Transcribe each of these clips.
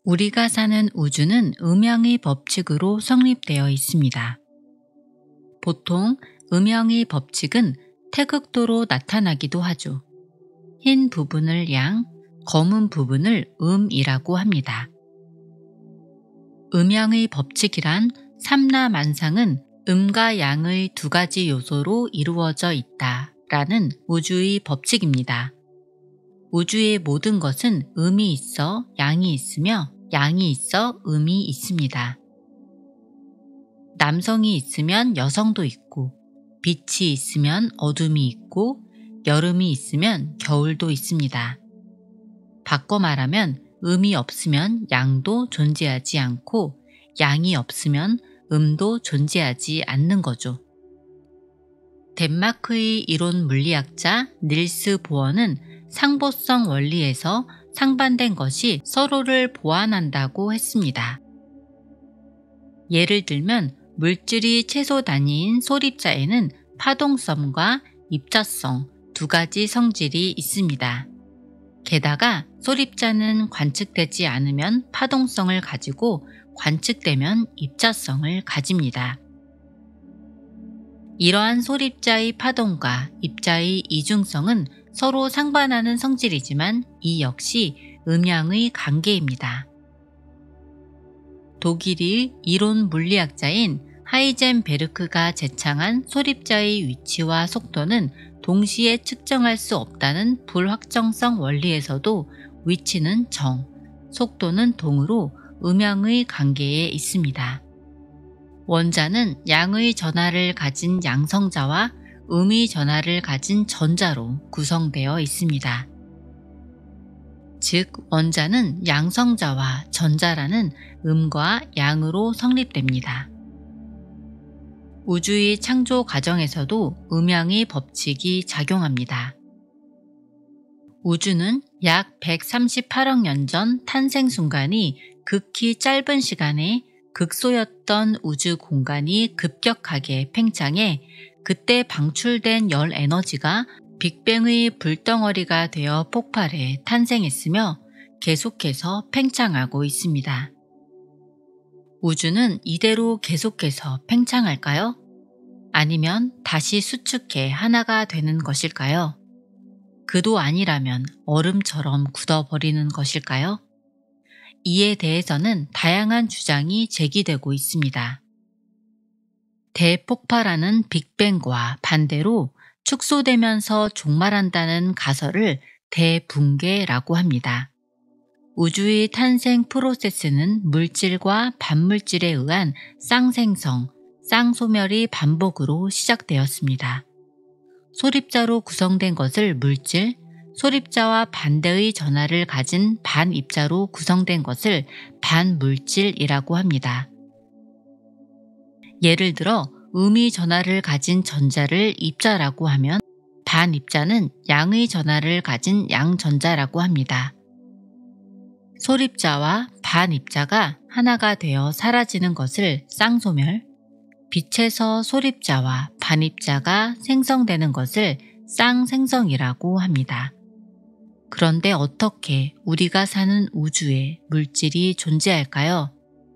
우리가 사는 우주는 음양의 법칙으로 성립되어 있습니다. 보통 음양의 법칙은 태극도로 나타나기도 하죠. 흰 부분을 양, 검은 부분을 음이라고 합니다. 음양의 법칙이란 삼라만상은 음과 양의 두 가지 요소로 이루어져 있다라는 우주의 법칙입니다. 우주의 모든 것은 음이 있어 양이 있으며 양이 있어 음이 있습니다. 남성이 있으면 여성도 있고, 빛이 있으면 어둠이 있고, 여름이 있으면 겨울도 있습니다. 바꿔 말하면 음이 없으면 양도 존재하지 않고, 양이 없으면 음도 존재하지 않는 거죠. 덴마크의 이론 물리학자 닐스 보어는 상보성 원리에서 상반된 것이 서로를 보완한다고 했습니다. 예를 들면 물질이 최소 단위인 소립자에는 파동성과 입자성 두 가지 성질이 있습니다. 게다가 소립자는 관측되지 않으면 파동성을 가지고 관측되면 입자성을 가집니다. 이러한 소립자의 파동과 입자의 이중성은 서로 상반하는 성질이지만 이 역시 음양의 관계입니다. 독일의 이론 물리학자인 하이젠베르크가 제창한 소립자의 위치와 속도는 동시에 측정할 수 없다는 불확정성 원리에서도 위치는 정, 속도는 동으로 음양의 관계에 있습니다. 원자는 양의 전하를 가진 양성자와 음의 전하를 가진 전자로 구성되어 있습니다. 즉, 원자는 양성자와 전자라는 음과 양으로 성립됩니다. 우주의 창조 과정에서도 음양의 법칙이 작용합니다. 우주는 약 138억 년 전 탄생 순간이 극히 짧은 시간에 극소였던 우주 공간이 급격하게 팽창해 그때 방출된 열 에너지가 빅뱅의 불덩어리가 되어 폭발해 탄생했으며 계속해서 팽창하고 있습니다. 우주는 이대로 계속해서 팽창할까요? 아니면 다시 수축해 하나가 되는 것일까요? 그도 아니라면 얼음처럼 굳어버리는 것일까요? 이에 대해서는 다양한 주장이 제기되고 있습니다. 대폭발하는 빅뱅과 반대로 축소되면서 종말한다는 가설을 대붕괴라고 합니다. 우주의 탄생 프로세스는 물질과 반물질에 의한 쌍생성, 쌍소멸의 반복으로 시작되었습니다. 소립자로 구성된 것을 물질, 소립자와 반대의 전하를 가진 반입자로 구성된 것을 반물질이라고 합니다. 예를 들어 음의 전하를 가진 전자를 입자라고 하면 반입자는 양의 전하를 가진 양전자라고 합니다. 소립자와 반입자가 하나가 되어 사라지는 것을 쌍소멸, 빛에서 소립자와 반입자가 생성되는 것을 쌍생성이라고 합니다. 그런데 어떻게 우리가 사는 우주에 물질이 존재할까요?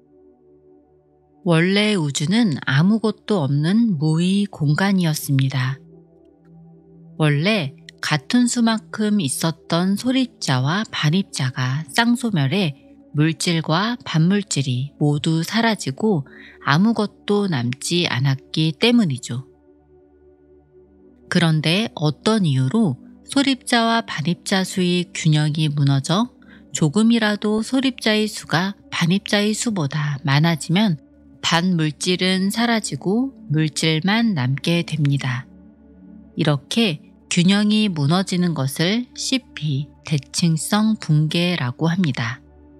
원래 우주는 아무것도 없는 무의 공간이었습니다. 원래 같은 수만큼 있었던 소립자와 반입자가 쌍소멸해 물질과 반물질이 모두 사라지고 아무것도 남지 않았기 때문이죠. 그런데 어떤 이유로 소립자와 반입자 수의 균형이 무너져 조금이라도 소립자의 수가 반입자의 수보다 많아지면 반물질은 사라지고 물질만 남게 됩니다. 이렇게 균형이 무너지는 것을 쉽이 대칭성 붕괴라고 합니다.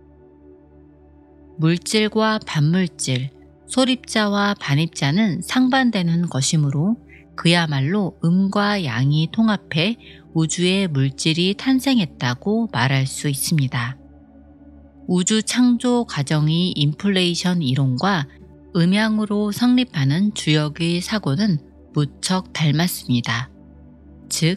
물질과 반물질, 소립자와 반입자는 상반되는 것이므로 그야말로 음과 양이 통합해 우주의 물질이 탄생했다고 말할 수 있습니다. 우주 창조 과정의 인플레이션 이론과 음양으로 성립하는 주역의 사고는 무척 닮았습니다. 즉,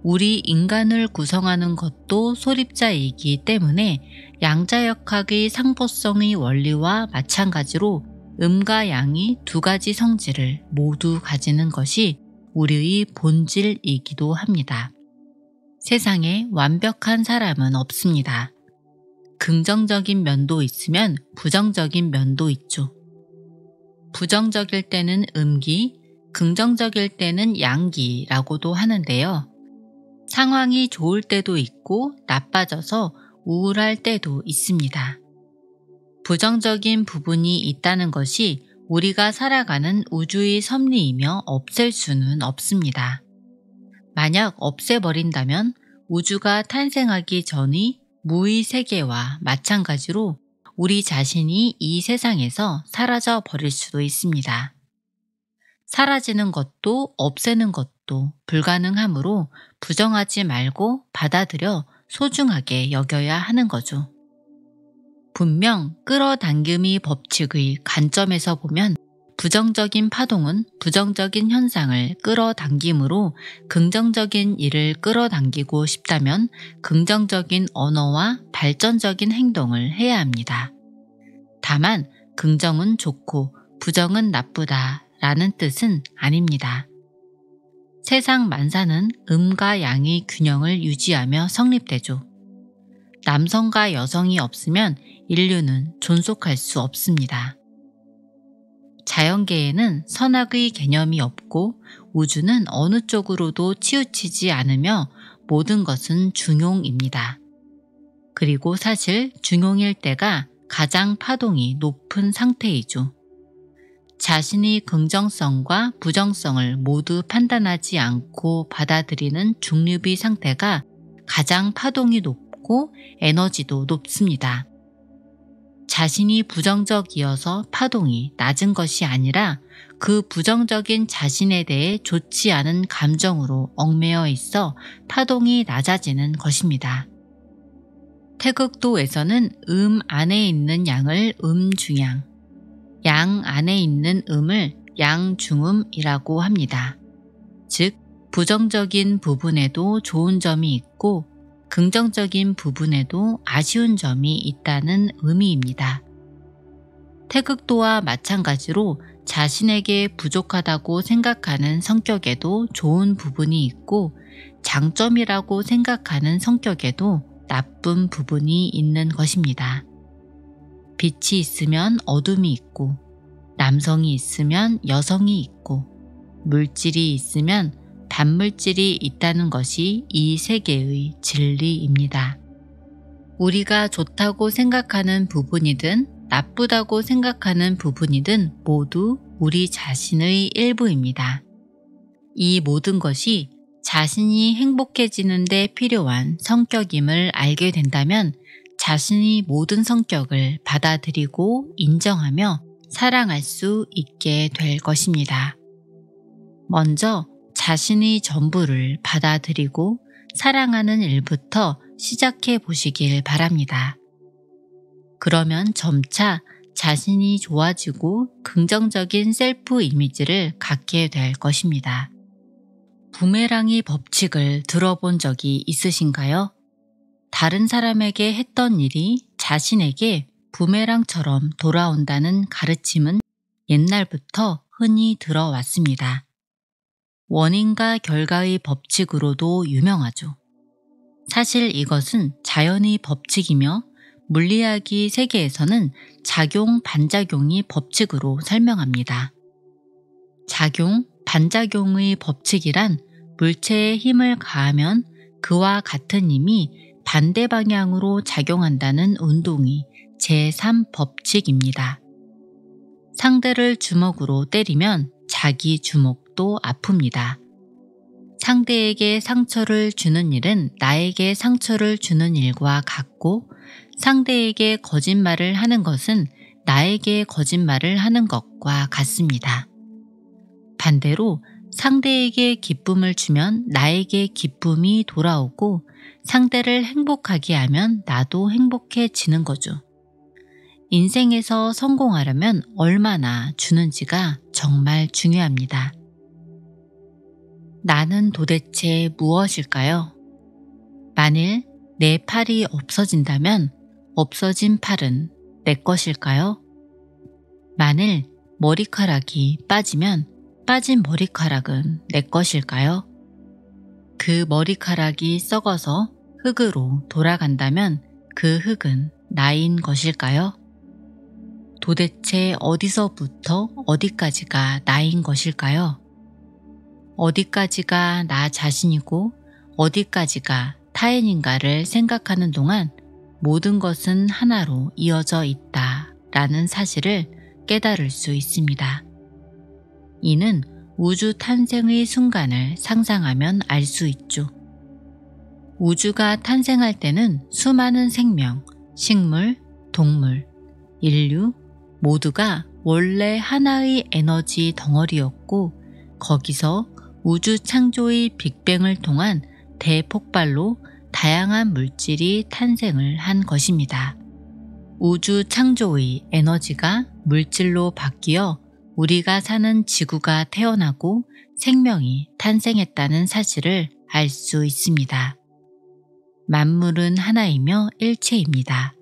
우리 인간을 구성하는 것도 소립자이기 때문에 양자역학의 상보성의 원리와 마찬가지로 음과 양이 두 가지 성질을 모두 가지는 것이 우리의 본질이기도 합니다. 세상에 완벽한 사람은 없습니다. 긍정적인 면도 있으면 부정적인 면도 있죠. 부정적일 때는 음기, 긍정적일 때는 양기라고도 하는데요. 상황이 좋을 때도 있고 나빠져서 우울할 때도 있습니다. 부정적인 부분이 있다는 것이 우리가 살아가는 우주의 섭리이며 없앨 수는 없습니다. 만약 없애버린다면 우주가 탄생하기 전의 무의 세계와 마찬가지로 우리 자신이 이 세상에서 사라져 버릴 수도 있습니다. 사라지는 것도 없애는 것도 불가능하므로 부정하지 말고 받아들여 소중하게 여겨야 하는 거죠. 분명 끌어당김의 법칙의 관점에서 보면 부정적인 파동은 부정적인 현상을 끌어당김으로 긍정적인 일을 끌어당기고 싶다면 긍정적인 언어와 발전적인 행동을 해야 합니다. 다만 긍정은 좋고 부정은 나쁘다 라는 뜻은 아닙니다. 세상 만사는 음과 양의 균형을 유지하며 성립되죠. 남성과 여성이 없으면 인류는 존속할 수 없습니다. 자연계에는 선악의 개념이 없고 우주는 어느 쪽으로도 치우치지 않으며 모든 것은 중용입니다. 그리고 사실 중용일 때가 가장 파동이 높은 상태이죠. 자신의 긍정성과 부정성을 모두 판단하지 않고 받아들이는 중립의 상태가 가장 파동이 높고 에너지도 높습니다. 자신이 부정적이어서 파동이 낮은 것이 아니라 그 부정적인 자신에 대해 좋지 않은 감정으로 얽매여 있어 파동이 낮아지는 것입니다. 태극도에서는 음 안에 있는 양을 음중양, 양 안에 있는 음을 양중음이라고 합니다. 즉, 부정적인 부분에도 좋은 점이 있고 긍정적인 부분에도 아쉬운 점이 있다는 의미입니다. 태극도와 마찬가지로 자신에게 부족하다고 생각하는 성격에도 좋은 부분이 있고 장점이라고 생각하는 성격에도 나쁜 부분이 있는 것입니다. 빛이 있으면 어둠이 있고 남성이 있으면 여성이 있고 물질이 있으면 반물질이 있다는 것이 이 세계의 진리입니다. 우리가 좋다고 생각하는 부분이든 나쁘다고 생각하는 부분이든 모두 우리 자신의 일부입니다. 이 모든 것이 자신이 행복해지는 데 필요한 성격임을 알게 된다면 자신이 모든 성격을 받아들이고 인정하며 사랑할 수 있게 될 것입니다. 먼저 자신의 전부를 받아들이고 사랑하는 일부터 시작해 보시길 바랍니다. 그러면 점차 자신이 좋아지고 긍정적인 셀프 이미지를 갖게 될 것입니다. 부메랑의 법칙을 들어본 적이 있으신가요? 다른 사람에게 했던 일이 자신에게 부메랑처럼 돌아온다는 가르침은 옛날부터 흔히 들어왔습니다. 원인과 결과의 법칙으로도 유명하죠. 사실 이것은 자연의 법칙이며 물리학의 세계에서는 작용, 반작용이 법칙으로 설명합니다. 작용, 반작용의 법칙이란 물체에 힘을 가하면 그와 같은 힘이 반대 방향으로 작용한다는 운동이 제3법칙입니다. 상대를 주먹으로 때리면 자기 주먹도 아픕니다. 상대에게 상처를 주는 일은 나에게 상처를 주는 일과 같고 상대에게 거짓말을 하는 것은 나에게 거짓말을 하는 것과 같습니다. 반대로 상대에게 기쁨을 주면 나에게 기쁨이 돌아오고 상대를 행복하게 하면 나도 행복해지는 거죠. 인생에서 성공하려면 얼마나 주는지가 정말 중요합니다. 나는 도대체 무엇일까요? 만일 내 팔이 없어진다면 없어진 팔은 내 것일까요? 만일 머리카락이 빠지면 빠진 머리카락은 내 것일까요? 그 머리카락이 썩어서 흙으로 돌아간다면 그 흙은 나인 것일까요? 도대체 어디서부터 어디까지가 나인 것일까요? 어디까지가 나 자신이고 어디까지가 타인인가를 생각하는 동안 모든 것은 하나로 이어져 있다라는 사실을 깨달을 수 있습니다. 이는 우주 탄생의 순간을 상상하면 알 수 있죠. 우주가 탄생할 때는 수많은 생명, 식물, 동물, 인류 모두가 원래 하나의 에너지 덩어리였고 거기서 우주 창조의 빅뱅을 통한 대폭발로 다양한 물질이 탄생을 한 것입니다. 우주 창조의 에너지가 물질로 바뀌어 우리가 사는 지구가 태어나고 생명이 탄생했다는 사실을 알 수 있습니다. 만물은 하나이며 일체입니다.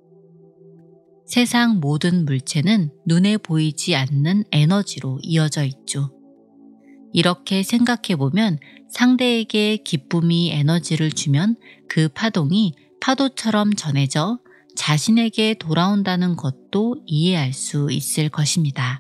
세상 모든 물체는 눈에 보이지 않는 에너지로 이어져 있죠. 이렇게 생각해보면 상대에게 기쁨이 에너지를 주면 그 파동이 파도처럼 전해져 자신에게 돌아온다는 것도 이해할 수 있을 것입니다.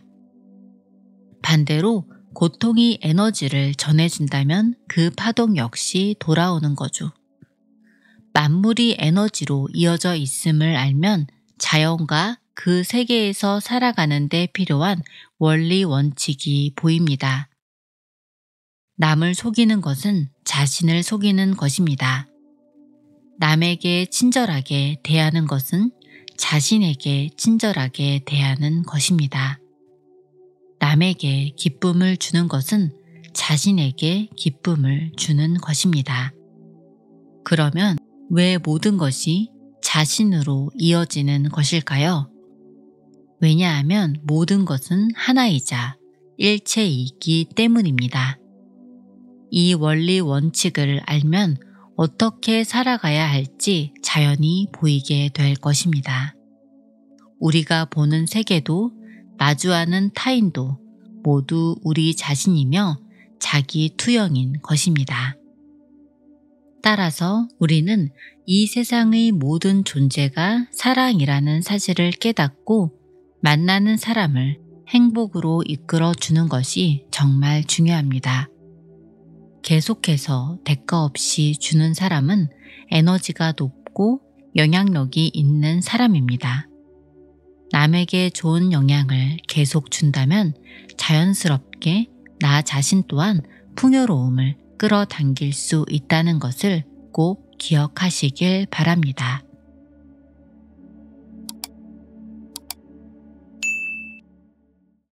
반대로 고통이 에너지를 전해준다면 그 파동 역시 돌아오는 거죠. 만물이 에너지로 이어져 있음을 알면 자연과 그 세계에서 살아가는 데 필요한 원리 원칙이 보입니다. 남을 속이는 것은 자신을 속이는 것입니다. 남에게 친절하게 대하는 것은 자신에게 친절하게 대하는 것입니다. 남에게 기쁨을 주는 것은 자신에게 기쁨을 주는 것입니다. 그러면 왜 모든 것이 자신으로 이어지는 것일까요? 왜냐하면 모든 것은 하나이자 일체이기 때문입니다. 이 원리 원칙을 알면 어떻게 살아가야 할지 자연히 보이게 될 것입니다. 우리가 보는 세계도 마주하는 타인도 모두 우리 자신이며 자기 투영인 것입니다. 따라서 우리는 이 세상의 모든 존재가 사랑이라는 사실을 깨닫고 만나는 사람을 행복으로 이끌어 주는 것이 정말 중요합니다. 계속해서 대가 없이 주는 사람은 에너지가 높고 영향력이 있는 사람입니다. 남에게 좋은 영향을 계속 준다면 자연스럽게 나 자신 또한 풍요로움을 끌어당길 수 있다는 것을 꼭 기억하시길 바랍니다.